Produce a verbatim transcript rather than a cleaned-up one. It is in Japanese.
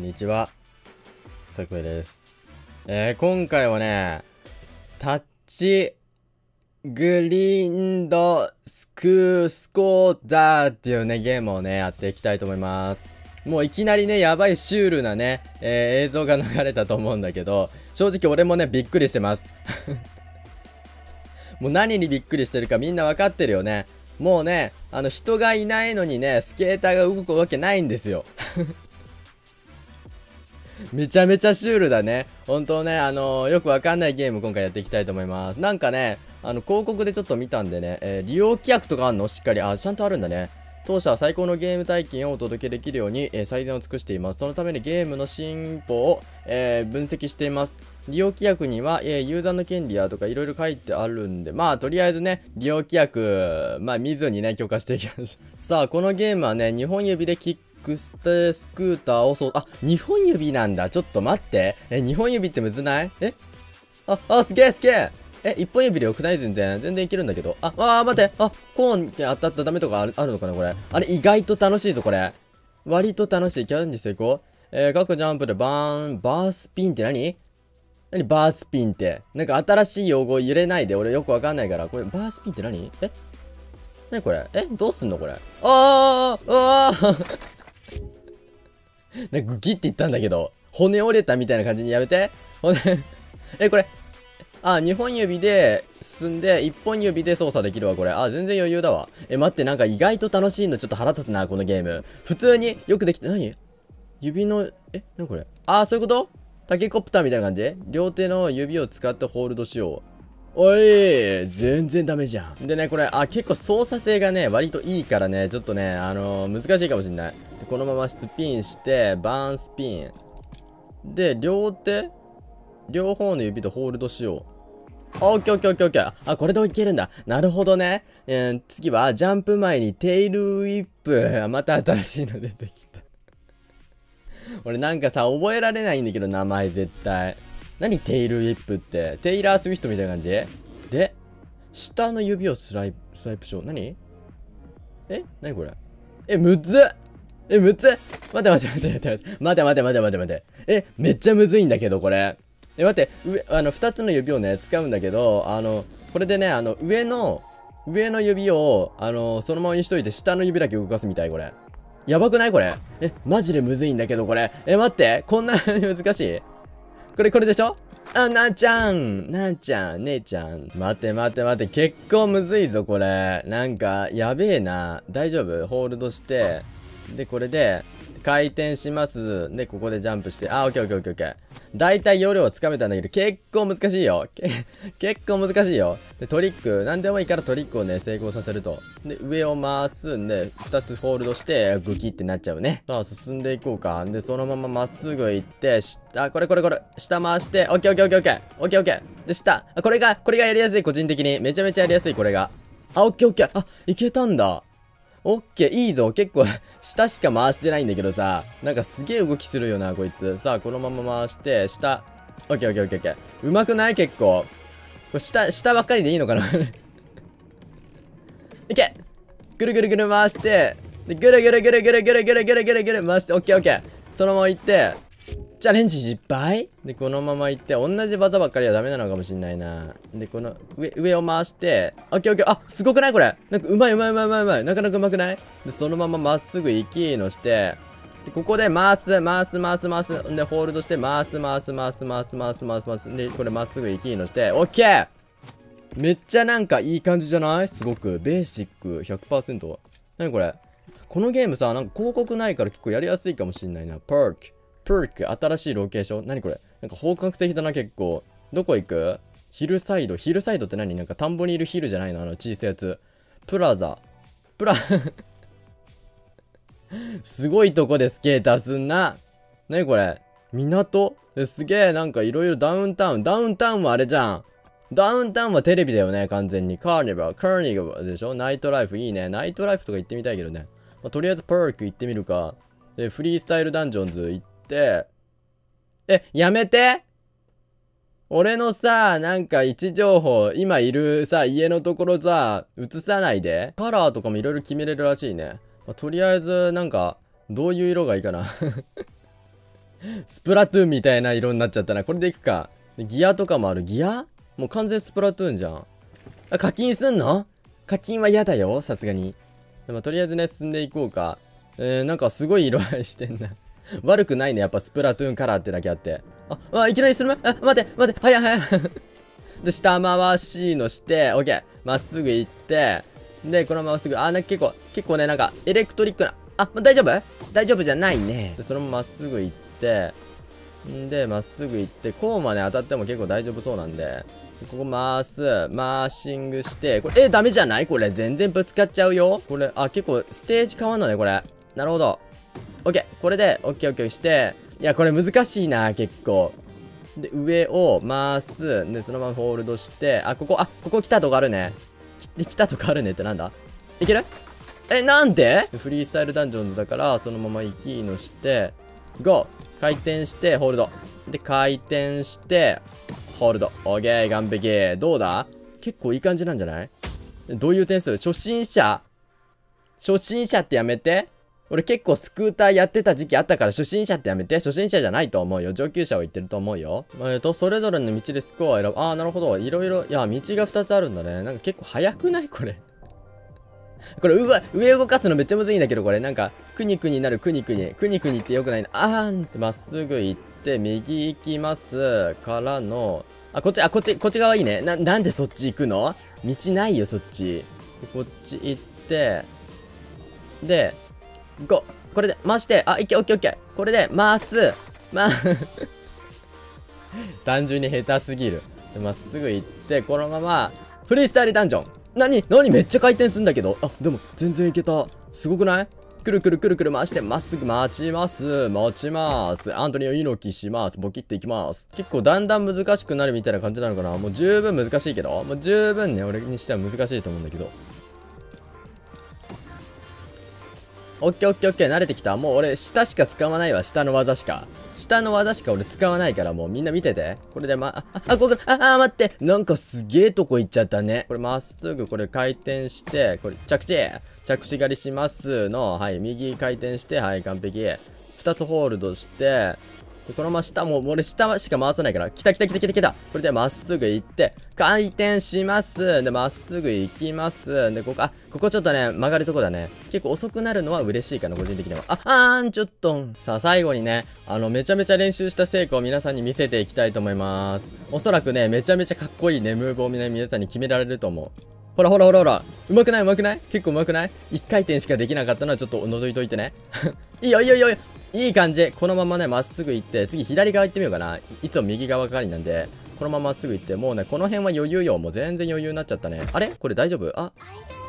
んにちは、さくえです。えー、今回はね、タッチグリンドスクスコーダーっていうね、ゲームをね、やっていきたいと思います。もういきなりね、やばいシュールなね、えー、映像が流れたと思うんだけど、正直俺もね、びっくりしてます。もう何にびっくりしてるかみんなわかってるよね。もうね、あの人がいないのにね、スケーターが動くわけないんですよ。めちゃめちゃシュールだね。本当ね、あのー、よくわかんないゲーム今回やっていきたいと思います。なんかね、あの、広告でちょっと見たんでね、えー、利用規約とかあんのしっかり。あ、ちゃんとあるんだね。当社は最高のゲーム体験をお届けできるように、えー、最善を尽くしています。そのためにゲームの進歩を、えー、分析しています。利用規約には、えー、ユーザーの権利やとかいろいろ書いてあるんで、まあ、とりあえずね、利用規約、まあ、見ずにね、許可していきます。さあ、このゲームはね、にほん指でキッククステスクーターをそう、あ、にほん指なんだ。ちょっと待って。え、にほん指ってむずない？えあ、あ、すげえすげええ、いっぽん指でよくない？全然。全然いけるんだけど。あ、あー、待って。あ、コーンって当たったらダメとかある、あるのかなこれ。あれ、意外と楽しいぞ、これ。割と楽しい。チャレンジしていこう。えー、各ジャンプでバーン、バースピンって何？何バースピンって。なんか新しい用語入れないで。俺よくわかんないから。これ、バースピンって何？え何これ？えどうすんのこれ。あーあーなんかグキって言ったんだけど、骨折れたみたいな感じにやめて。骨え、これ、あ、にほん指で進んで、いっぽん指で操作できるわ、これ。あ、全然余裕だわ。え、待って、なんか意外と楽しいのちょっと腹立つな、このゲーム。普通によくできて、何指の、え、なにこれ。あ、そういうこと？タケコプターみたいな感じ？両手の指を使ってホールドしよう。おい、全然ダメじゃん。でね、これ、あ、結構操作性がね、割といいからね、ちょっとね、あのー、難しいかもしんない。このままスピンして、バーンスピン。で、両手両方の指でホールドしよう。あ、オッケーオッケーオッケーオッケー。あ、これでいけるんだ。なるほどね。えー、次は、ジャンプ前にテイルウィップ。また新しいの出てきた。俺なんかさ、覚えられないんだけど、名前絶対。何テイルウィップって。テイラー・スウィフトみたいな感じで、下の指をスライプ、スワイプしよう。何え何これえ、むずっえ、むずっ待って待って待って待って待って待って待って待って待ってえ、めっちゃむずいんだけど、これ。え、待って、上、あの、二つの指をね、使うんだけど、あの、これでね、あの、上の、上の指を、あの、そのままにしといて、下の指だけ動かすみたい、これ。やばくないこれ。え、マジでむずいんだけど、これ。え、待って、こんなに難しいこれ、これでしょあ、なーちゃんなーちゃん、姉ちゃん。待って待って待って、結構むずいぞ、これ。なんか、やべえな。大丈夫？ホールドして、で、これで、回転します。で、ここでジャンプして、あ、オッケーオッケーオッケーオッケー。だいたい容量はつかめたんだけど、結構難しいよ。結構難しいよ。で、トリック、なんでもいいからトリックをね、成功させると。で、上を回すんで、ふたつホールドして、グキってなっちゃうね。さあ、進んでいこうか。で、そのまままっすぐ行って、下、これこれこれ、下回して、オッケーオッケーオッケーオッケー。オッケーオッケー。で、下。あ、これが、これがやりやすい、個人的に。めちゃめちゃやりやすい、これが。あ、オッケーオッケー。あ、いけたんだ。オッケー、いいぞ。結構、下しか回してないんだけどさ。なんかすげえ動きするよな、こいつ。さあ、このまま回して、下。オッケーオッケーオッケーオッケー。うまくない結構。これ下、下ばっかりでいいのかないけぐるぐるぐる回して、で、ぐるぐるぐるぐるぐるぐるぐるぐるぐる回して、オッケーオッケー。そのまま行って、チャレンジ失敗で、このまま行って、同じ技ばっかりはダメなのかもしんないな。で、この上、上を回して、オッケーオッケー。あ、すごくないこれなんかうまいうまいうまいうまいうまい。なかなかうまくないで、そのまままっすぐ行きのして、で、ここで回す、回す、回す、回す。で、ホールドして、回す、回す、回す、回す、回す、回す、回す。で、これまっすぐ行きのして、オッケーめっちゃなんかいい感じじゃないすごく。ベーシック ひゃくパーセント。なにこれこのゲームさ、なんか広告ないから結構やりやすいかもしんないな。パーク。パーク。新しいロケーション。なにこれなんか本格的だな、結構。どこ行くヒルサイド。ヒルサイドって何なんか田んぼにいるヒルじゃないのあの小さいやつ。プラザ。プラすごいとこでスケーターすんな。なにこれ港すげえ、なんかいろいろダウンタウン。ダウンタウンはあれじゃん。ダウンタウンはテレビだよね、完全に。カーニバル、カーニバルでしょナイトライフいいね。ナイトライフとか行ってみたいけどね。まあ、とりあえずパーク行ってみるか。で、フリースタイルダンジョンズ行って、え、やめて俺のさ、なんか位置情報、今いるさ、家のところさ、映さないで。カラーとかもいろいろ決めれるらしいね。まあ、とりあえず、なんか、どういう色がいいかなスプラトゥーンみたいな色になっちゃったな。これでいくか。ギアとかもある。ギアもう完全スプラトゥーンじゃん。あ、課金すんの？課金は嫌だよ、さすがに。でもとりあえずね、進んでいこうか。えー、なんかすごい色合いしてんな。悪くないね、やっぱスプラトゥーンカラーってだけあって。あ、あ、いきなりするま、あ、待って、待って、早い早い。で、下回しのして、オッケー。まっすぐ行って、で、このまますぐ、あ、なんか結構、結構ね、なんか、エレクトリックな、あ、大丈夫？大丈夫じゃないね。で、そのまままっすぐ行って、んで、まっすぐ行って、コーマね、当たっても結構大丈夫そうなんで、ここ回す、マーシングして、これ、え、ダメじゃない？これ、全然ぶつかっちゃうよ。これ、あ、結構、ステージ変わんのね、これ。なるほど。オッケー。これで、オッケーオッケーして、いや、これ難しいな、結構。で、上を回す。で、そのままホールドして、あ、ここ、あ、ここ来たとこあるね。き来たとこあるねってなんだ？いける？え、なんで？フリースタイルダンジョンズだから、そのまま行きのして、ゴー！回転して、ホールド。で、回転して、ホールド。オッケー、完璧。どうだ？結構いい感じなんじゃない？どういう点数？初心者？初心者ってやめて。俺結構スクーターやってた時期あったから初心者ってやめて。初心者じゃないと思うよ。上級者を言ってると思うよ。えっと、それぞれの道でスコアを選ぶ。ああ、なるほど。いろいろ、いや、道がふたつあるんだね。なんか結構早くないこれ。これ、うわ、上動かすのめっちゃむずいんだけど、これ。なんか、くにくになる、くにくに。くにくにってよくないな。あーんってまっすぐ行って、右行きます。からの、あ、こっち、あ、こっち、こっち側いいね。な、なんでそっち行くの？道ないよ、そっち。こっち行って、で、ご、これで回して、あ、いけ、オッケーオッケー。これで回す。ま、単純に下手すぎる。まっすぐ行って、このまま、フリースタイルダンジョン。なになにめっちゃ回転すんだけど。あ、でも、全然いけた。すごくない？くるくるくるくる回して、まっすぐ待ちます。待ちます。アントニオ猪木します。ボキっていきます。結構だんだん難しくなるみたいな感じなのかな。もう十分難しいけど。もう十分ね、俺にしては難しいと思うんだけど。オッケーオッケーオッケー、慣れてきた。もう俺、下しか使わないわ。下の技しか。下の技しか俺使わないから、もうみんな見てて。これでま、あ、あ、あここ、あ、あ、待って。なんかすげえとこ行っちゃったね。これまっすぐこれ回転して、これ着地着地狩りしますの、はい、右回転して、はい、完璧。二つホールドして、このまま下も、もう俺下しか回さないから、来た来た来た来た来た。これでまっすぐ行って、回転します。で、まっすぐ行きます。で、ここ、あ、ここちょっとね、曲がるとこだね。結構遅くなるのは嬉しいかな、個人的には。あ、あーん、ちょっと。さあ、最後にね、あの、めちゃめちゃ練習した成果を皆さんに見せていきたいと思います。おそらくね、めちゃめちゃかっこいいね、ムーブをね、皆さんに決められると思う。ほらほらほらほら。うまくないうまくない？結構うまくない？一回転しかできなかったのはちょっと覗いといてね。いいよいいよいいよ。いい感じ。このままね、まっすぐ行って、次左側行ってみようかな。いつも右側係なんで、このまままっすぐ行って、もうね、この辺は余裕よ。もう全然余裕になっちゃったね。あれこれ大丈夫？あ、